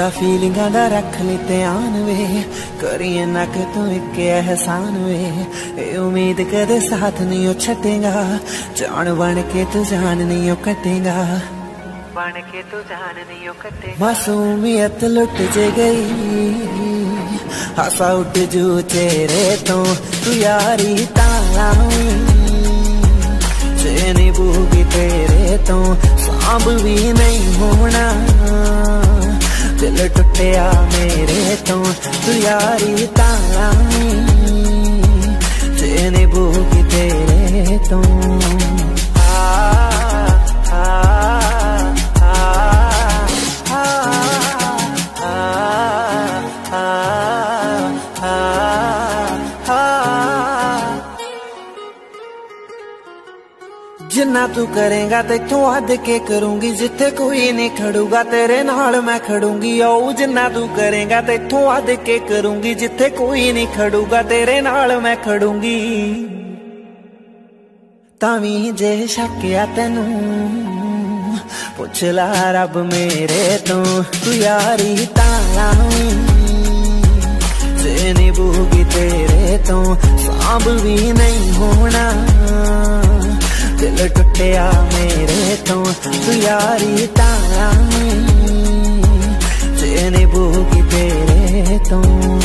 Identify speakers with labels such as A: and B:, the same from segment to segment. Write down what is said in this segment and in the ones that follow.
A: थोड़ा फीलिंगा दा रख ली ध्यान वे, करिए ना कि तू एक एहसान वे। ए उम्मीद कदे साथ नहीं छटेगा, जान बन के तू जान नहीं कटेगा, बन के तू जान नहीं कटेगा। मासूमियत लुट जे गई, हासा उठ जू चेहरे तो तू यारी तालावी, चैनी बूगी तेरे तो सांभ भी नहीं होना, दिल टुटिया मेरे तो तू यारी तालावी, चैनी बूगी तेरे तो। जिन्ना तू करेगा तेथों हद के करूंगी, जिथे कोई नहीं खड़ूगा तेरे नाल मैं खड़ूंगी। ओ जिन्ना तू करेगा तेथों हद के करूंगी, जिथे कोई नहीं खड़ूगा तेरे नाल मैं खड़ूंगी। तावी जे शक्या तेनू पुछ ला रब मेरे तो तू यारी तालावी, चैनी बूगी तेरे तो सांभ भी नहीं होना, दिल टुटिया मेरे तो तू यारी तालावी, चैनी बूगी तेरे तो।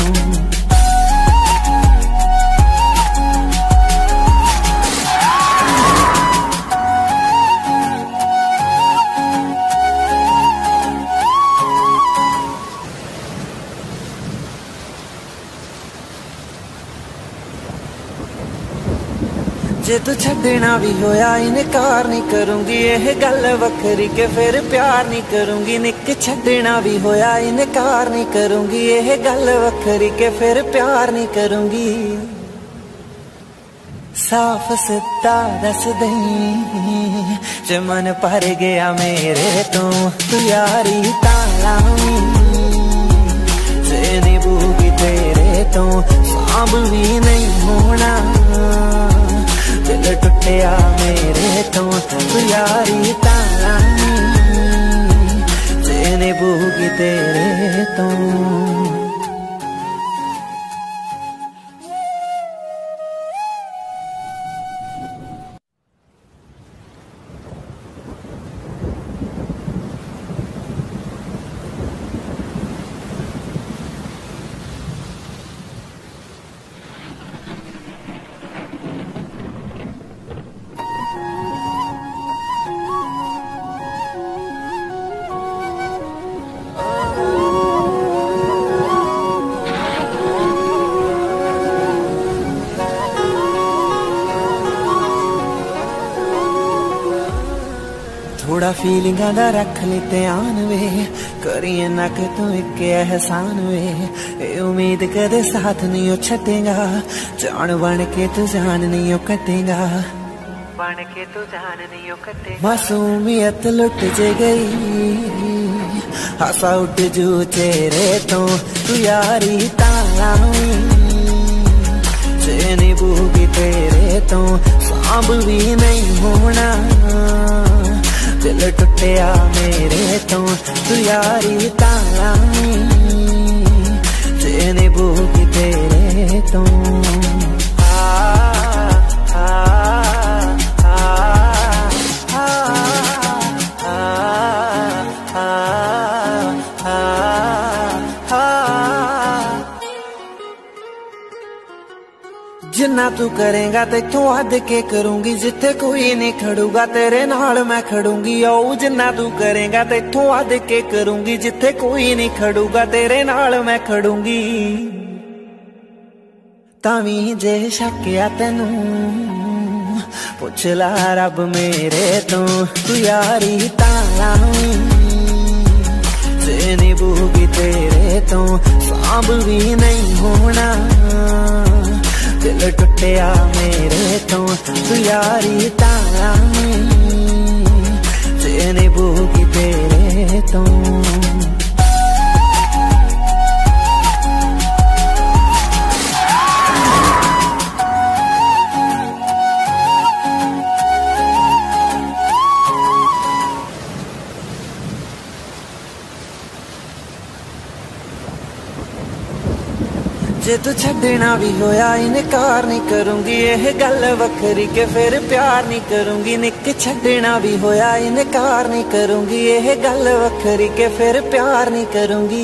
A: जे तू छड़ना भी होया इनकार नहीं करूंगी, यह गल वखरी के फिर प्यार नहीं करूंगी। निक छड़ना भी होया इनकार नहीं करूंगी, यह गल वखरी के फिर प्यार नहीं करूंगी। साफ सिद्धा दस दई जे मन भर गया मेरे तो तू यारी तालावी, चैनी बूगी तेरे तो सांभ भी नहीं होना, दिल टुटिया मेरे तो तू यारी तालावी, चैनी बूगी तेरे तो। थोड़ा फीलिंगा दा रख ली ध्यान वे, करिए ना कि तू एक एहसान वे। ए उम्मीद कदे साथ नहीं छटेगा, जान बन के तू जान नहीं कटेगा, बन के तू जान नहीं कटेगा। मासूमियत लुट जे गई, हासा उठ जू चेहरे तो तू यारी तालावी, चैनी बूगी तेरे तो सांभ भी नहीं होना, दिल टुटिया मेरे तो तू यारी तालावी, चैनी बूगी तेरे तो। जिन्ना तू करेगा तेथों हद के करूंगी, जिथे कोई नहीं खड़ूगा तेरे नाल मैं खड़ूंगी। ओ जिन्ना तू करेगा तेथों हद के करूंगी, जिथे कोई नहीं खड़ूगा तेरे नाल मैं खड़ूंगी। तावी जे शक्या तेनू पुछ ला रब मेरे तो तू यारी तालावी, चैनी बूगी तेरे तो सांभ भी नहीं होना, दिल टुटिया मेरे तो तू यारी तालावी, चैनी बूगी तेरे तो। जे तू छड़ना भी होया इनकार नहीं करूंगी, यह गल वखरी के फिर प्यार नहीं करूंगी। निक छड़ना भी होया इनकार नहीं करूंगी, यह गल वखरी के फिर प्यार नहीं करूंगी।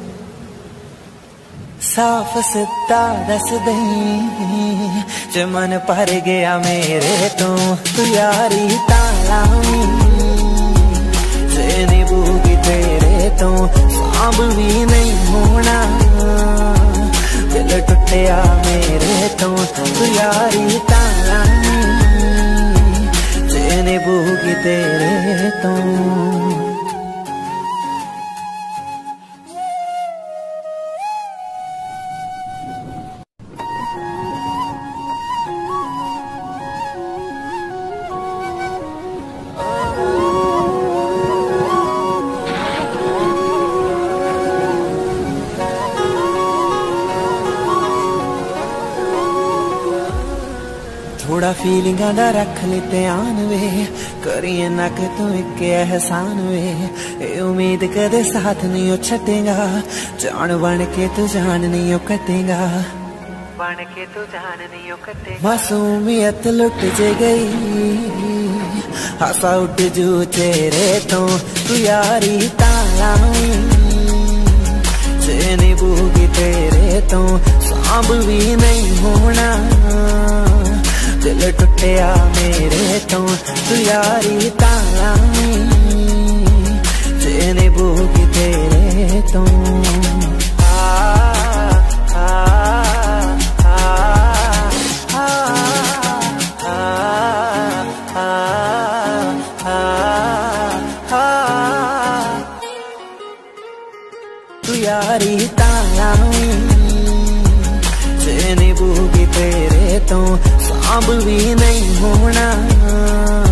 A: साफ सिद्धा दस दई जे मन भर गया मेरे तो, तू यारी तालावी जे निभूगी तेरे तो सांभ भी नहीं होना। दिल टुटिया मेरे तो, तू यारी तालावी जे निभूगी तेरे तो। थोड़ा फीलिंगा दा रख ले ध्यान वे, करिए ना कि तू एक एहसान वे। ए उम्मीद कदे साथ नहीं छटेगा, जान बन के तू जान नहीं कटेगा, बन के तू जान नहीं कटेगा। मासूमियत लुट जे गई, हासा उठ जू चेहरे तो, तू यारी तालावी जे निभूगी तेरे तो सांभ भी नहीं होना। दिल टुटिया मेरे तो, तू यारी तालावी जे निभूगी तेरे तो। तू यारी तालावी जे निभूगी तेरे तो सांभ भी नहीं होना।